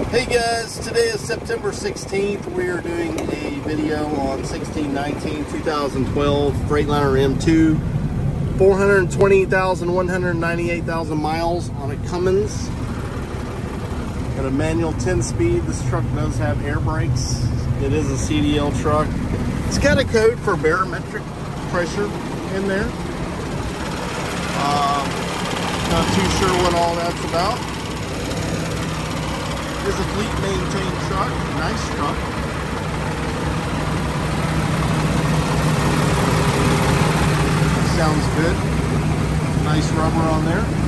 Hey guys, today is September 16th. We are doing a video on 2012 Freightliner M2, 198,000 miles on a Cummins. Got a manual 10-speed. This truck does have air brakes. It is a CDL truck. It's got a code for barometric pressure in there. Not too sure what all that's about. It's a fleet maintained truck, nice truck. Sounds good. Nice rubber on there.